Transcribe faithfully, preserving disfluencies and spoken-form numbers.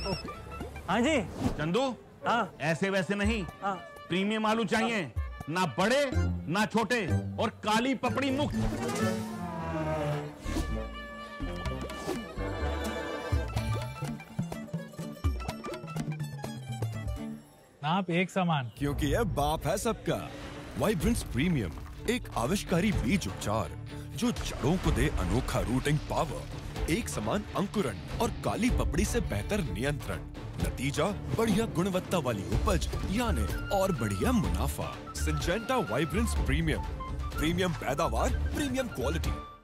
हाँ जी। चंदू, हाँ ऐसे वैसे नहीं, हाँ। प्रीमियम आलू चाहिए, ना बड़े ना छोटे, और काली पपड़ी मुक्त। आप एक समान, क्योंकि यह बाप है सबका। वाइब्रेंस प्रीमियम एक आविष्कारी बीज उपचार जो जड़ों को दे अनोखा रूटिंग पावर, एक समान अंकुरण और काली पपड़ी से बेहतर नियंत्रण। नतीजा बढ़िया गुणवत्ता वाली उपज यानी और बढ़िया मुनाफा। सिंजेंटा वाइब्रेंस प्रीमियम, प्रीमियम पैदावार, प्रीमियम क्वालिटी।